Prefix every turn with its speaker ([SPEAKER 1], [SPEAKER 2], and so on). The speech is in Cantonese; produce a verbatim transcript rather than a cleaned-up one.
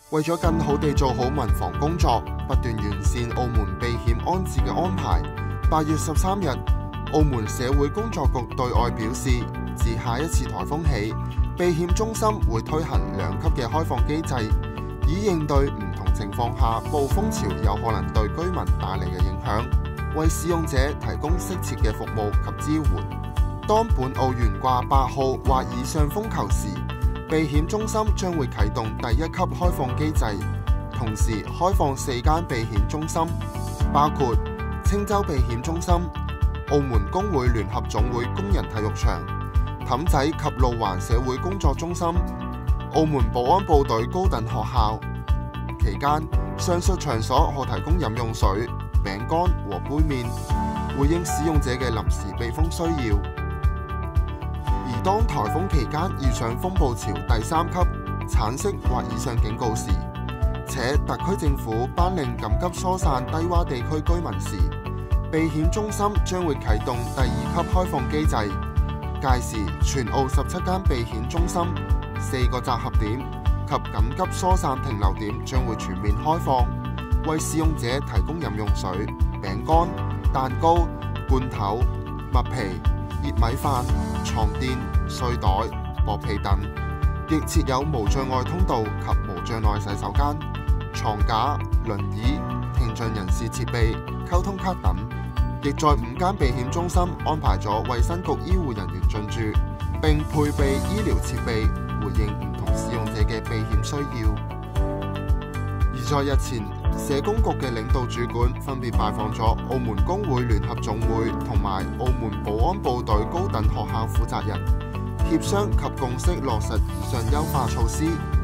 [SPEAKER 1] 為咗更好地做好民防工作，不斷完善澳門避險安置嘅安排。八月十三日，澳門社會工作局對外表示，自下一次颱風起，避險中心會推行兩級嘅開放機制，以應對唔同情況下暴風潮有可能對居民帶嚟嘅影響，為使用者提供適切嘅服務及支援。當本澳懸掛八號或以上風球時，避險中心將會啟動第一級開放機制，同時開放四間避險中心，包括青洲避險中心、澳門工會聯合總會工人體育場、氹仔及路環社會工作中心、澳門保安部隊高等學校。期間，上述場所可提供飲用水、餅乾和杯麵，回應使用者嘅臨時避風需要。而當颱風期間遇上風暴潮第三級、橙色或以上警告時，且特區政府頒令緊急疏散低洼地區居民時，避險中心將會啟動第二級開放機制。屆時，全澳十七間避險中心、四個集合點及緊急疏散停留點將會全面開放，為使用者提供飲用水、餅乾、蛋糕、罐頭、麥皮、熱米飯、床墊、睡袋、薄被等，亦設有無障礙通道及無障礙洗手間、床架、輪椅、聽障人士設備、溝通卡等。亦在五間避險中心安排咗衛生局醫護人員進駐，並配備醫療設備，回應唔同使用者嘅避險需要。而在日前，社工局嘅領導主管分別拜訪咗澳門工會聯合總會同埋澳門保安部隊高等學校負責人，協商及共識落實以上優化措施。